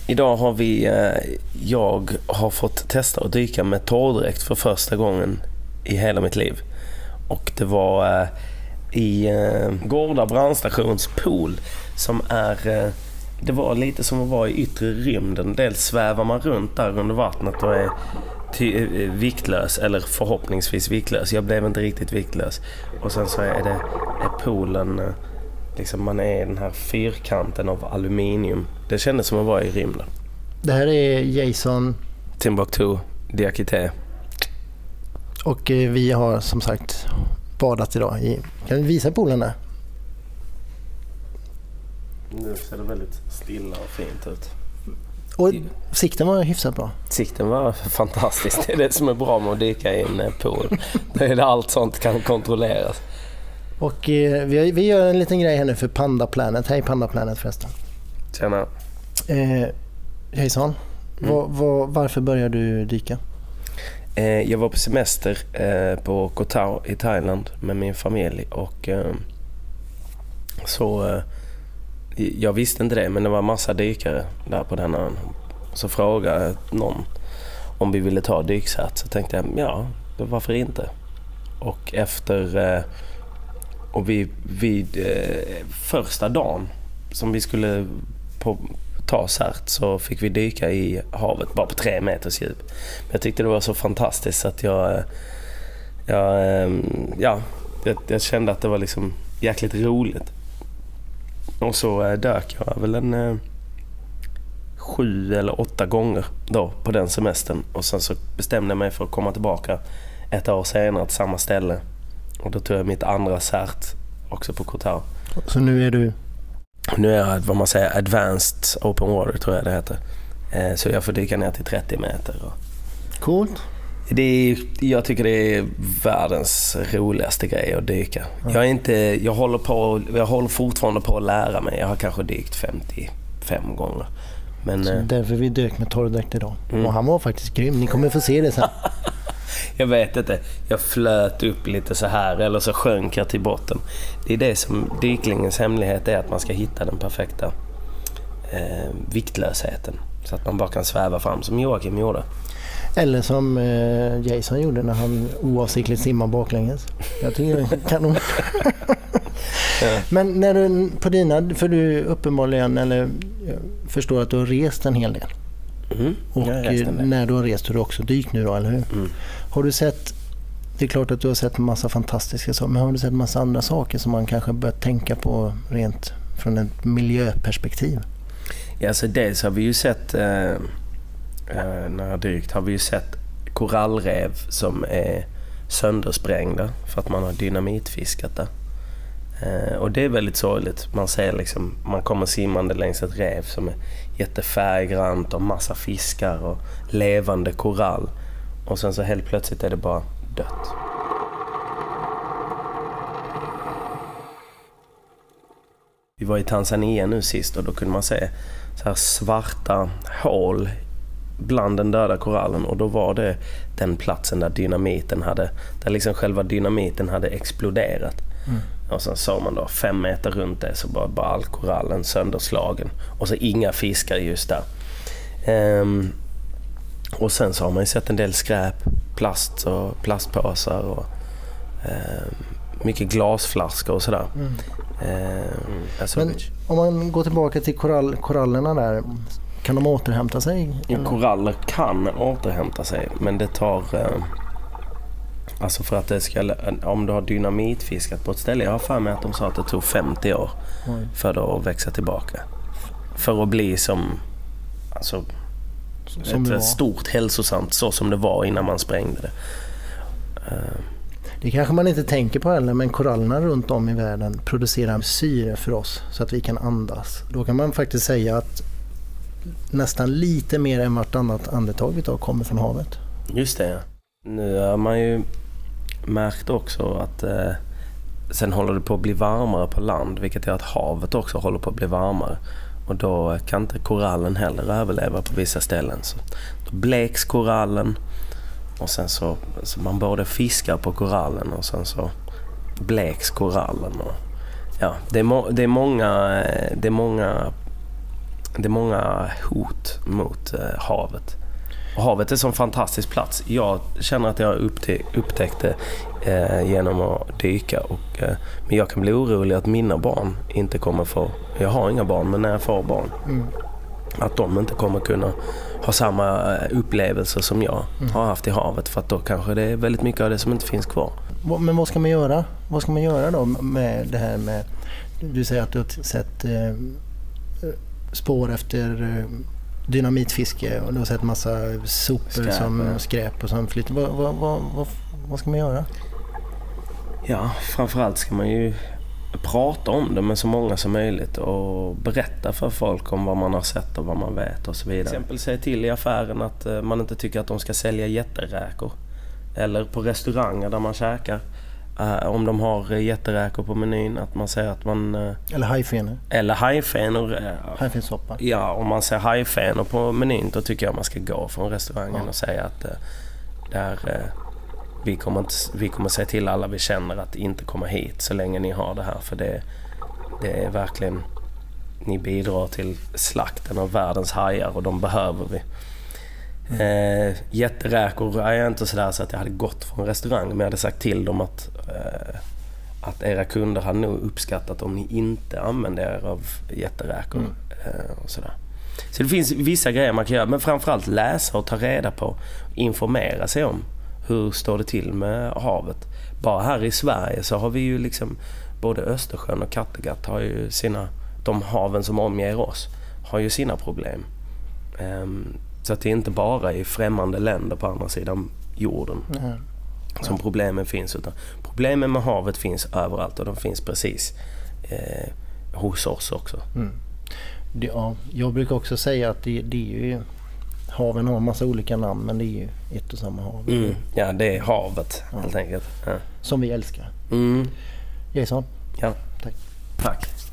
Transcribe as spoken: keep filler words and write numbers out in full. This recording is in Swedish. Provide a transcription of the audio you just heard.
Idag har vi, eh, jag har fått testa att dyka med torrdräkt för första gången i hela mitt liv. Och det var eh, i eh, Gårda brandstations pool som är, eh, det var lite som att vara i yttre rymden. Dels svävar man runt där under vattnet och är ty- viktlös, eller förhoppningsvis viktlös. Jag blev inte riktigt viktlös. Och sen så är det är poolen, eh, liksom man är i den här fyrkanten av aluminium. Det kändes som att vara i rymden. Det här är Jason Timbuktu Diakité. och eh, vi har som sagt badat idag. I, kan vi visa poolen där? Nu ser det väldigt stilla och fint ut. Och sikten var hyfsat bra. Sikten var fantastisk. Det är det som är bra med att dyka i en pool. Det är det allt sånt kan kontrolleras. Och eh, vi, vi gör en liten grej här nu för Panda Planet. Hej Panda Planet förresten. Tjena. Eh, Jason, Mm. var, var, varför började du dyka? Eh, jag var på semester eh, på Koh Tao i Thailand med min familj. Och eh, så... Eh, jag visste inte det, men det var massa dykare där på den ön. Så frågade någon om vi ville ta dyksats. Så tänkte jag, ja, varför inte? Och efter... Eh, och vid, vid eh, första dagen som vi skulle på, ta cert så fick vi dyka i havet bara på tre meters djup. Men jag tyckte det var så fantastiskt att jag... Eh, jag, eh, ja, jag, jag kände att det var liksom jäkligt roligt. Och så eh, dök jag väl en eh, sju eller åtta gånger då på den semestern. Och sen så bestämde jag mig för att komma tillbaka ett år senare till samma ställe. Och då tog jag mitt andra cert också på Koh Tao. Så nu är du... Nu är jag, vad man säger, advanced open water tror jag det heter. Eh, så jag får dyka ner till trettio meter. Och Coolt. det är, jag tycker det är världens roligaste grej att dyka. Ja. Jag, är inte, jag, håller på, jag håller fortfarande på att lära mig. Jag har kanske dykt femtiofem gånger. Men, Så eh, därför vi dök med torrdräkt idag. Mm. Och han var faktiskt grym. Ni kommer få se det sen. jag vet inte. Jag flöt upp lite så här eller så sjönk jag till botten. Det är det som dyklingens hemlighet är, att man ska hitta den perfekta eh, viktlösheten. Så att man bara kan sväva fram som Joakim gjorde. Eller som eh, Jason gjorde när han oavsiktligt simmade baklänges. Jag tycker det är kanon. Ja. Men när du på dina, för du uppenbarligen, eller jag förstår att du har rest en hel del. Mm. Och Jag har rest en del. när du har rest har du också dykt nu då, eller hur? Mm. Har du sett, det är klart att du har sett en massa fantastiska saker, men har du sett en massa andra saker som man kanske bör tänka på rent från ett miljöperspektiv? Ja, så dels har vi ju sett, eh, eh, när jag dykt, har vi ju sett korallrev som är söndersprängda för att man har dynamitfiskat där. Eh, och det är väldigt sorgligt. Man ser liksom, man kommer simmande längs ett rev som är jättefärggrant och massa fiskar och levande korall. Och sen så helt plötsligt är det bara dött. Vi var i Tanzania nu sist och då kunde man se så här svarta hål bland den döda korallen, och då var det den platsen där dynamiten hade, där liksom själva dynamiten hade exploderat. Mm. Och sen såg man då fem meter runt det så bara, bara all korallen sönderslagen och så inga fiskar just där. Ehm, och sen så har man ju sett en del skräp, plast och plastpåsar och ehm, mycket glasflaskor och sådär. Mm. Ehm, alltså, Men om man går tillbaka till korall, korallerna där, kan de återhämta sig? Ja, koraller kan återhämta sig, men det tar... Eh, alltså för att det ska... Om du har dynamitfiskat på ett ställe, jag har för mig att de sa att det tog femtio år Oj. för det att växa tillbaka. För att bli som... Alltså, som ett stort hälsosamt, så som det var innan man sprängde det. Eh. Det kanske man inte tänker på heller, men korallerna runt om i världen producerar syre för oss så att vi kan andas. Då kan man faktiskt säga att nästan lite mer än vartannat andetag vi tar kommer från havet. Just det, ja. Nu har man ju märkt också att eh, sen håller det på att bli varmare på land, vilket är att havet också håller på att bli varmare. Och då kan inte korallen heller överleva på vissa ställen. Så då bleks korallen och sen så, så man både fiskar på korallen och sen så bleks korallen. Och, ja, det är, må, det är många... Det är många det är många hot mot eh, havet. Och havet är en sån fantastisk plats. Jag känner att jag upptä- upptäckt det eh, genom att dyka. Och, eh, men jag kan bli orolig att mina barn inte kommer få... Jag har inga barn, men när jag får barn... Mm. Att de inte kommer kunna ha samma upplevelser som jag mm. har haft i havet. För att då kanske det är väldigt mycket av det som inte finns kvar. Men vad ska man göra? Vad ska man göra då med det här med... Du säger att du har sett eh, spår efter eh, dynamitfiske och du har sett massa sopor skräp, som ja. skräp och som flyter. Vad, vad, vad, vad, vad ska man göra? Ja, framförallt ska man ju prata om det med så många som möjligt och berätta för folk om vad man har sett och vad man vet och så vidare. Till exempel säga till i affären att man inte tycker att de ska sälja jätteräkor. Eller på restauranger där man käkar. Uh, om de har jätteräkor på menyn, att man säger att man... Uh, eller hajfenor. Eller hajfenor. Uh, Hajfensoppa. Ja, om man säger hajfenor på menyn, då tycker jag man ska gå från restaurangen ja. och säga att uh, där, uh, vi, kommer inte, vi kommer säga till alla vi känner att inte komma hit så länge ni har det här. För det, det är verkligen... Ni bidrar till slakten av världens hajar och de behöver vi. Eh, jätteräkor är jag inte sådär så att jag hade gått från restaurang, men jag hade sagt till dem att, eh, att era kunder har nog uppskattat om ni inte använder er av jätteräkor mm. eh, och sådär. Så det finns vissa grejer man kan göra, men framförallt läsa och ta reda på, informera sig om hur står det till med havet. Bara här i Sverige så har vi ju liksom både Östersjön och Kattegatt har ju sina, de haven som omger oss har ju sina problem. Eh, Så att det är inte bara i främmande länder på andra sidan jorden mm. som problemen finns. Utan problemen med havet finns överallt och de finns precis eh, hos oss också. Mm. Det, ja, jag brukar också säga att det, det är ju, haven har en massa olika namn, men det är ju ett och samma hav. Mm. Ja, det är havet ja. helt enkelt. Ja. Som vi älskar. Mm. Jason? Ja. Tack. Tack.